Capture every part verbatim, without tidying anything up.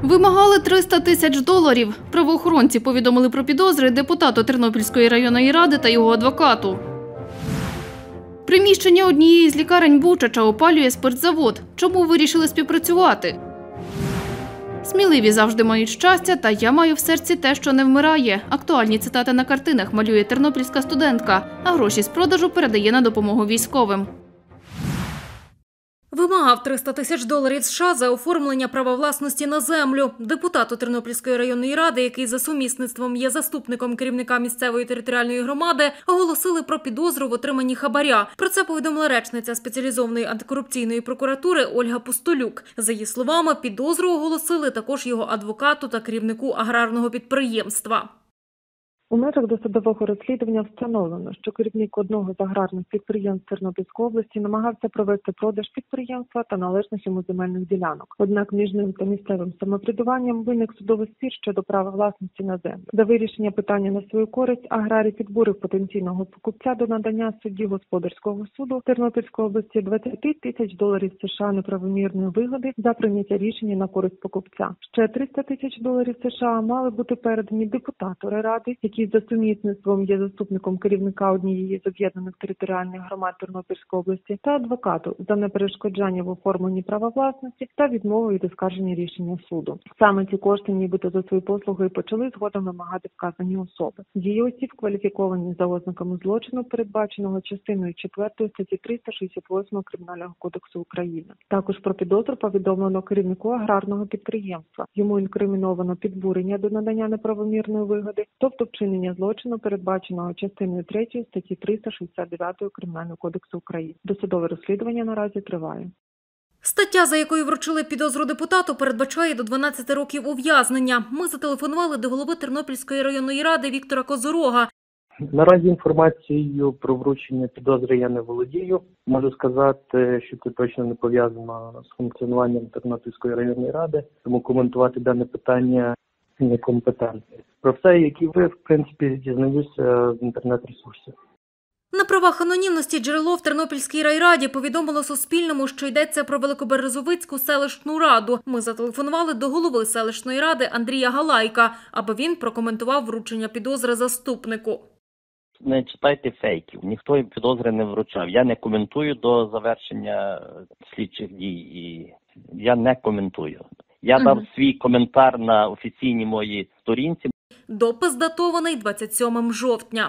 Вимагали триста тисяч доларів. Правоохоронці повідомили про підозри депутату Тернопільської районної ради та його адвокату. Приміщення однієї з лікарень Бучача опалює спиртзавод. Чому вирішили співпрацювати? Сміливі завжди мають щастя, та я маю в серці те, що не вмирає. Актуальні цитати на картинах малює тернопільська студентка, а гроші з продажу передає на допомогу військовим. Вимагав триста тисяч доларів США за оформлення права власності на землю. Депутату Тернопільської районної ради, який за сумісництвом є заступником керівника місцевої територіальної громади, оголосили про підозру в отриманні хабаря. Про це повідомила речниця спеціалізованої антикорупційної прокуратури Ольга Пустолюк. За її словами, підозру оголосили також його адвокату та керівнику аграрного підприємства. У межах досудового розслідування встановлено, що керівник одного з аграрних підприємств Тернопільської області намагався провести продаж підприємства та належних йому земельних ділянок. Однак між ним та місцевим самоврядуванням виник судовий спір щодо права власності на землю. За вирішення питання на свою користь аграрій підбурив потенційного покупця до надання судді господарського суду Тернопільської області двадцять тисяч доларів США неправомірної вигоди за прийняття рішення на користь покупця. Ще триста тисяч доларів США мали бути передані депутату ради, який за сумісництвом є заступником керівника однієї з об'єднаних територіальних громад Тернопільської області, та адвокату за неперешкоджання в оформленні права власності та відмову від оскарження рішення суду. Саме ці кошти нібито за свої послуги почали згодом вимагати вказані особи. Дії осіб кваліфіковані за ознаками злочину, передбаченого частиною четвертої статті триста шістдесят восьмої Кримінального кодексу України. Також про підозру повідомлено керівнику аграрного підприємства. Йому інкриміновано підбурення до надання неправомірної вигоди, тобто вчинення злочину, передбаченого частиною третьої статті триста шістдесят дев'ятої Кримінального кодексу України. Досудове розслідування наразі триває. Стаття, за якою вручили підозру депутату, передбачає до дванадцяти років ув'язнення. Ми зателефонували до голови Тернопільської районної ради Віктора Козорога. Наразі інформацією про вручення підозри я не володію. Можу сказати, що це точно не пов'язано з функціонуванням Тернопільської районної ради, тому коментувати дане питання некомпетентний. Про все, які ви, в принципі, дізнаюся з інтернет-ресурсів. На правах анонімності джерело в Тернопільській райраді повідомило Суспільному, що йдеться про Великоберезовицьку селищну раду. Ми зателефонували до голови селищної ради Андрія Галайка, аби він прокоментував вручення підозри заступнику. Не читайте фейків, ніхто їм підозри не вручав. Я не коментую до завершення слідчих дій і я не коментую. Я дав свій коментар на офіційній моїй сторінці. Допис датований двадцять сьомого жовтня.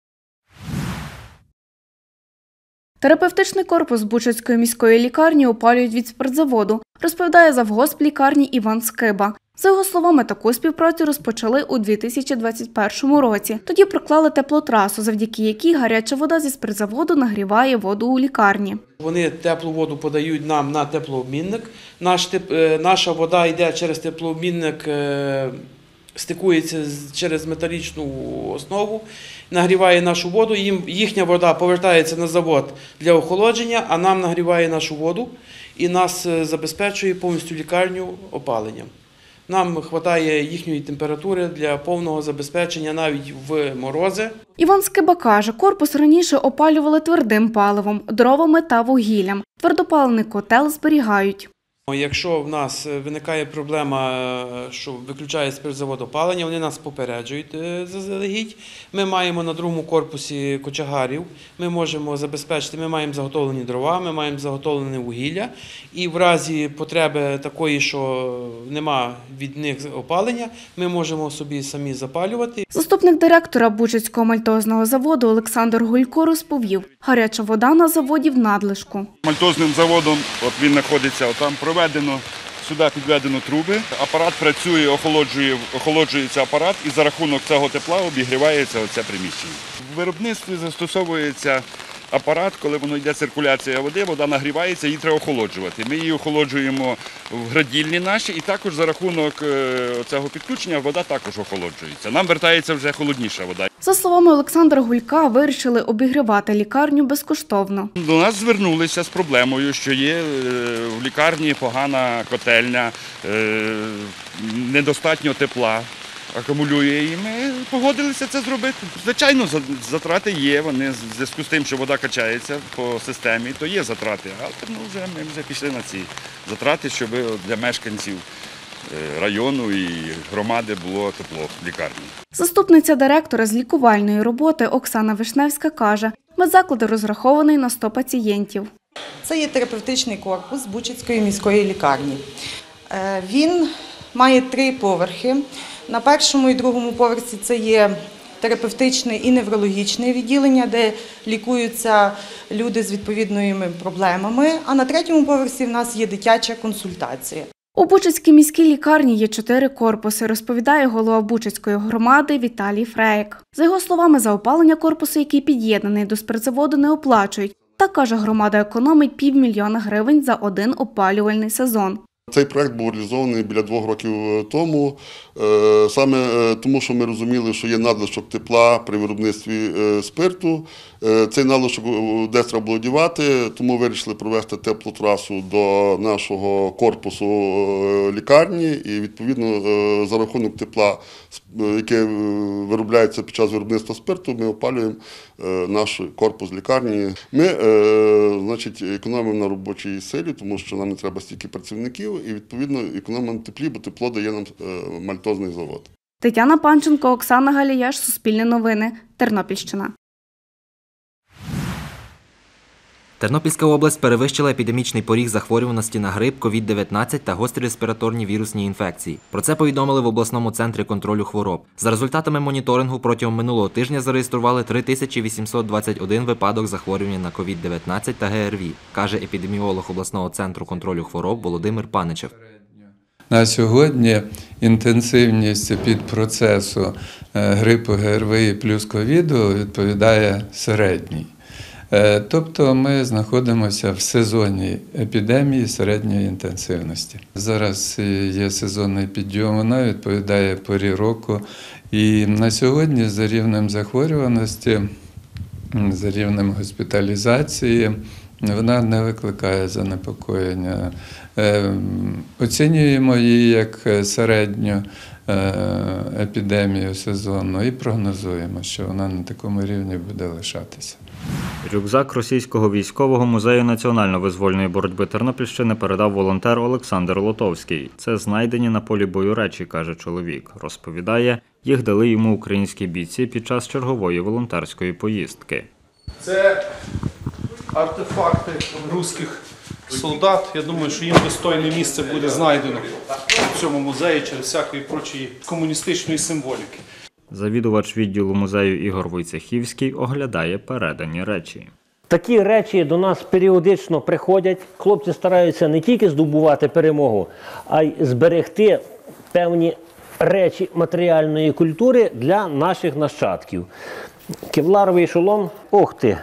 Терапевтичний корпус Бучацької міської лікарні опалюють від спиртзаводу, розповідає завгосп лікарні Іван Скиба. За його словами, таку співпрацю розпочали у дві тисячі двадцять першому році. Тоді проклали теплотрасу, завдяки якій гаряча вода зі спиртзаводу нагріває воду у лікарні. Вони теплу воду подають нам на теплообмінник. Наш, наша вода йде через теплообмінник, стикується через металічну основу, нагріває нашу воду, їм, їхня вода повертається на завод для охолодження, а нам нагріває нашу воду і нас забезпечує повністю лікарню опаленням. Нам вистачає їхньої температури для повного забезпечення навіть в морози. Іван Скиба каже, корпус раніше опалювали твердим паливом, дровами та вугіллям. Твердопаливний котел зберігають. Якщо в нас виникає проблема, що виключає спиртзавод опалення, вони нас попереджують заздалегідь. Ми маємо на другому корпусі кочегарів, ми можемо забезпечити, ми маємо заготовлені дрова, ми маємо заготовлене вугілля. І в разі потреби такої, що нема від них опалення, ми можемо собі самі запалювати. Заступник директора Бучацького мальтозного заводу Олександр Гулько розповів, гаряча вода на заводі в надлишку. Мальтозним заводом, от він знаходиться там, проведено, сюди підведено труби, апарат працює, охолоджує, охолоджується апарат і за рахунок цього тепла обігрівається оце приміщення. В виробництві застосовується апарат, коли воно йде циркуляція води, вода нагрівається, її треба охолоджувати. Ми її охолоджуємо в градільні наші і також за рахунок цього підключення вода також охолоджується. Нам вертається вже холодніша вода. За словами Олександра Гулька, вирішили обігрівати лікарню безкоштовно. До нас звернулися з проблемою, що є в лікарні погана котельня, недостатньо тепла. Акумулює, і ми погодилися це зробити. Звичайно, затрати є, вони в зв'язку з тим, що вода качається по системі, то є затрати, але ну, вже, ми вже пішли на ці затрати, щоб для мешканців району і громади було тепло в лікарні. Заступниця директора з лікувальної роботи Оксана Вишневська каже, медзаклад розрахований на сто пацієнтів. Це є терапевтичний корпус Бучацької міської лікарні. Він має три поверхи. На першому і другому поверсі це є терапевтичне і неврологічне відділення, де лікуються люди з відповідними проблемами, а на третьому поверсі в нас є дитяча консультація. У Бучацькій міській лікарні є чотири корпуси, розповідає голова Бучацької громади Віталій Фреєк. За його словами, за опалення корпусу, який під'єднаний до спиртзаводу, не оплачують. Так, каже, громада економить півмільйона гривень за один опалювальний сезон. Цей проект був реалізований біля двох років тому, саме тому, що ми розуміли, що є надлишок тепла при виробництві спирту. Цей надлишок десь треба було дівати, тому вирішили провести теплотрасу до нашого корпусу лікарні і, відповідно, за рахунок тепла, яке виробляється під час виробництва спирту, ми опалюємо наш корпус лікарні. Ми, значить, економимо на робочій силі, тому що нам не треба стільки працівників, і, відповідно, економимо на теплі, бо тепло дає нам мальтозний завод. Тетяна Панченко, Оксана Галіяш, Суспільне новини, Тернопільщина. Тернопільська область перевищила епідемічний поріг захворюваності на грип, ковід дев'ятнадцять та гострі респіраторні вірусні інфекції. Про це повідомили в обласному центрі контролю хвороб. За результатами моніторингу протягом минулого тижня зареєстрували три тисячі вісімсот двадцять один випадок захворювання на ковід дев'ятнадцять та ге ер ві, каже епідеміолог обласного центру контролю хвороб Володимир Паничев. На сьогодні інтенсивність підпроцесу грипу, ге ер ві плюс ковіду відповідає середній. Тобто ми знаходимося в сезонній епідемії середньої інтенсивності. Зараз є сезонний підйом, вона відповідає порі року. І на сьогодні за рівнем захворюваності, за рівнем госпіталізації, вона не викликає занепокоєння. Оцінюємо її як середню епідемію сезонну і прогнозуємо, що вона на такому рівні буде лишатися. Рюкзак Російського військового музею національно-визвольної боротьби Тернопільщини передав волонтер Олександр Лотовський. Це знайдені на полі бою речі, каже чоловік. Розповідає, їх дали йому українські бійці під час чергової волонтерської поїздки. Це артефакти русських солдат. Я думаю, що їм достойне місце буде знайдено в цьому музеї через всякої прочої комуністичної символіки. Завідувач відділу музею Ігор Войцехівський оглядає передані речі. Такі речі до нас періодично приходять. Хлопці стараються не тільки здобувати перемогу, а й зберегти певні речі матеріальної культури для наших нащадків. Кевларовий шолом, ох ти!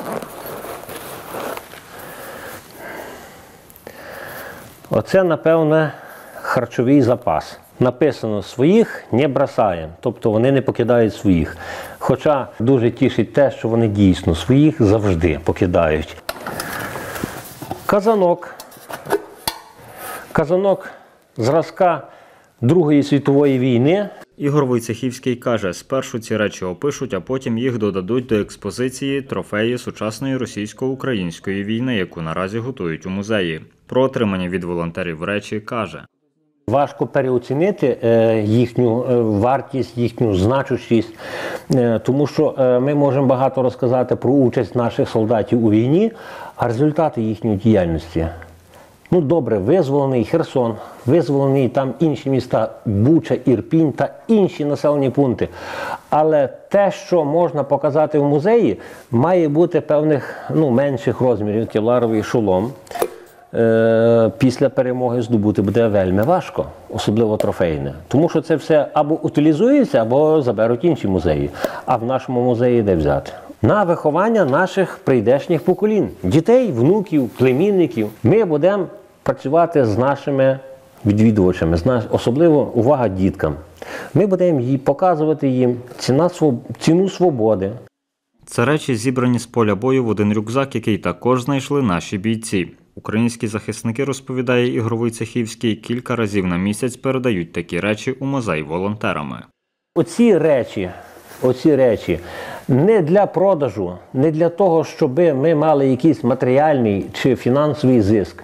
Оце, напевне, харчовий запас. Написано «своїх не бросаємо», тобто вони не покидають своїх. Хоча дуже тішить те, що вони дійсно своїх завжди покидають. Казанок. Казанок зразка Другої світової війни. Ігор Войцехівський каже, спершу ці речі опишуть, а потім їх додадуть до експозиції «Трофеї сучасної російсько-української війни», яку наразі готують у музеї. Про отримані від волонтерів речі каже. Важко переоцінити їхню вартість, їхню значущість, тому що ми можемо багато розказати про участь наших солдатів у війні, а результати їхньої діяльності. Ну добре, визволений Херсон, визволений там інші міста, Буча, Ірпінь та інші населені пункти. Але те, що можна показати в музеї, має бути певних ну, менших розмірів. Кевларовий шолом після перемоги здобути буде вельми важко, особливо трофейне. Тому що це все або утилізується, або заберуть інші музеї. А в нашому музеї де взяти? На виховання наших прийдешніх поколінь. Дітей, внуків, племінників. Ми будемо працювати з нашими відвідувачами, особливо увага діткам. Ми будемо їй показувати їм ціна, ціну свободи. Це речі зібрані з поля бою в один рюкзак, який також знайшли наші бійці. Українські захисники, розповідає Ігор Войцехівський, кілька разів на місяць передають такі речі у музей волонтерами. Оці речі, оці речі не для продажу, не для того, щоб ми мали якийсь матеріальний чи фінансовий зиск.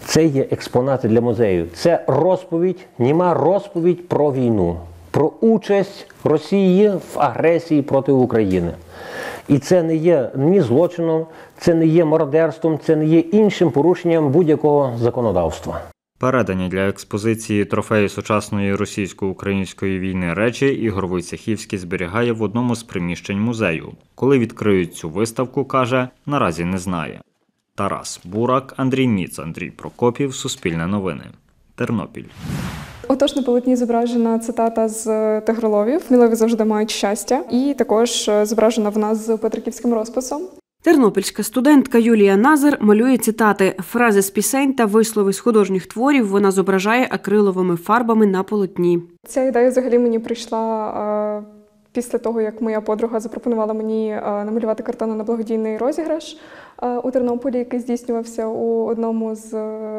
це є експонати для музею. Це розповідь, німа розповідь про війну, про участь Росії в агресії проти України. І це не є ні злочином, це не є мародерством, це не є іншим порушенням будь-якого законодавства. Передані для експозиції трофеї сучасної російсько-української війни речі Ігор Войцехівський зберігає в одному з приміщень музею. Коли відкриють цю виставку, каже, наразі не знає. Тарас Бурак, Андрій Ніц, Андрій Прокопів, Суспільне новини. Тернопіль. Отож, на полотні зображена цитата з Тигроловів «Сміливі завжди мають щастя». І також зображена вона з петриківським розписом. Тернопільська студентка Юлія Назар малює цитати, фрази з пісень та вислови з художніх творів вона зображає акриловими фарбами на полотні. Ця ідея взагалі мені прийшла е, після того, як моя подруга запропонувала мені е, намалювати картину на благодійний розіграш е, у Тернополі, який здійснювався у одному з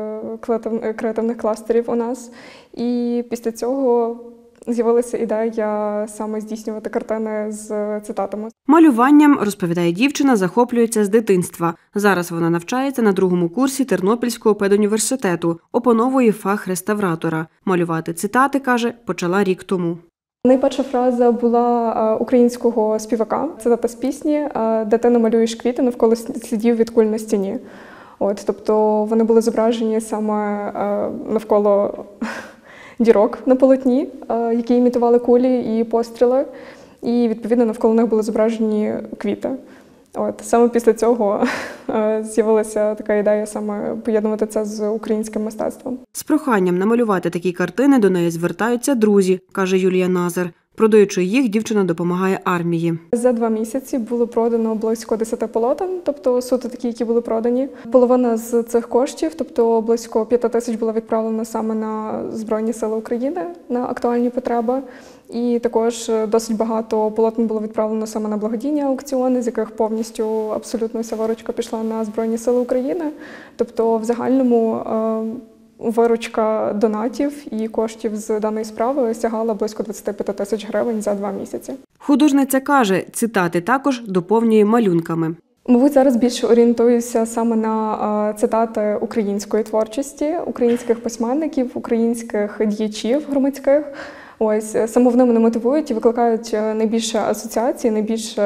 е, креативних кластерів у нас. І після цього з'явилася ідея саме здійснювати картини з цитатами. Малюванням, розповідає дівчина, захоплюється з дитинства. Зараз вона навчається на другому курсі Тернопільського педуніверситету, опановує фах реставратора. Малювати цитати, каже, почала рік тому. Найперша фраза була українського співака, цитата з пісні «Де ти намалюєш квіти навколо слідів від куль на стіні». От, тобто вони були зображені саме навколо дірок на полотні, які імітували кулі і постріли, і, відповідно, навколо них були зображені квіти. От, саме після цього з'явилася така ідея саме поєднувати це з українським мистецтвом. З проханням намалювати такі картини до неї звертаються друзі, каже Юлія Назар. Продаючи їх, дівчина допомагає армії. За два місяці було продано близько десяти полотен, тобто суто такі, які були продані. Половина з цих коштів, тобто близько п'яти тисяч, була відправлена саме на Збройні Сили України, на актуальні потреби. І також досить багато полотен було відправлено саме на благодійні аукціони, з яких повністю абсолютно вся виручка пішла на Збройні Сили України. Тобто в загальному виручка донатів і коштів з даної справи сягала близько двадцяти п'яти тисяч гривень за два місяці. Художниця каже, цитати також доповнює малюнками. Мабуть, зараз більше орієнтуюся саме на цитати української творчості, українських письменників, українських діячів громадських. Ось, саме вони мене мотивують і викликають найбільше асоціацій, найбільше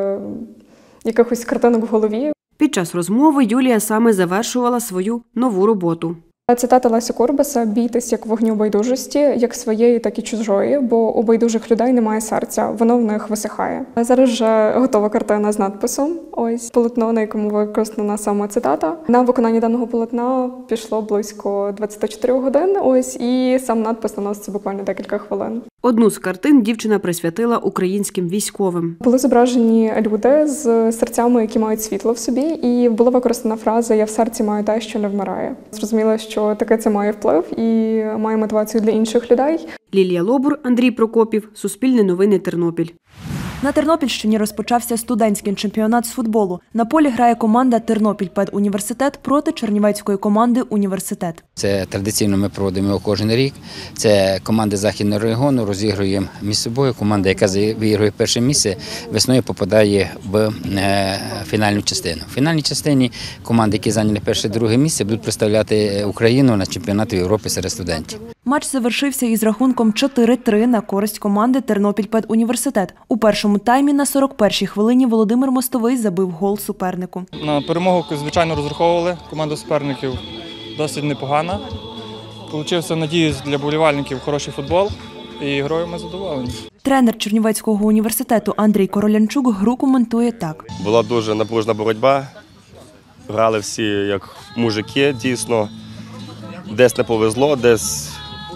якихось картинок в голові. Під час розмови Юлія саме завершувала свою нову роботу. Цитата Леся Курбаса «Бійтесь як вогню байдужості, як своєї, так і чужої, бо у байдужих людей немає серця, воно в них висихає». Зараз вже готова картина з надписом. Ось полотно, на якому використана саме цитата. На виконання даного полотна пішло близько двадцяти чотирьох годин. Ось і сам надпис наноситься буквально декілька хвилин. Одну з картин дівчина присвятила українським військовим. Були зображені люди з серцями, які мають світло в собі, і була використана фраза «Я в серці маю те, що не вмирає». Зрозуміло, що таке це має вплив і має мотивацію для інших людей. Лілія Лобур, Андрій Прокопів, Суспільне новини, Тернопіль. На Тернопільщині розпочався студентський чемпіонат з футболу. На полі грає команда «Тернопіль-педуніверситет» проти чернівецької команди «Університет». Це традиційно ми проводимо його кожен рік. Це команди Західного регіону, розігруємо між собою. Команда, яка виграє перше місце, весною попадає в фінальну частину. В фінальній частині команди, які зайняли перше-друге місце, будуть представляти Україну на чемпіонаті Європи серед студентів. Матч завершився із рахунком чотири три на користь команди «Тернопіль-педуніверситет». У першому таймі на сорок першій хвилині Володимир Мостовий забив гол супернику. На перемогу, звичайно, розраховували. Команда суперників досить непогана. Получився, надіюсь, для болівальників хороший футбол. І грою ми задоволені. Тренер Чернівецького університету Андрій Королянчук гру коментує так. Була дуже напружена боротьба. Грали всі як мужики, дійсно. Десь не повезло, десь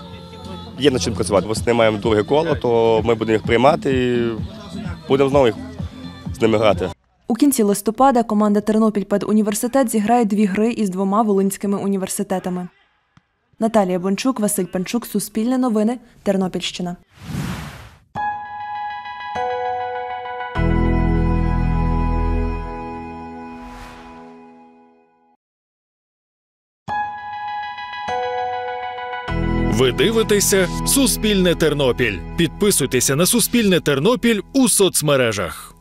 є над чим працювати. Ось маємо друге коло, то ми будемо їх приймати і будемо знову їх з ними грати. У кінці листопада команда «Тернопіль-педуніверситет» зіграє дві гри із двома волинськими університетами. Наталія Бончук, Василь Панчук, Суспільне новини, Тернопільщина. Ви дивитеся «Суспільне Тернопіль». Підписуйтеся на «Суспільне Тернопіль» у соцмережах.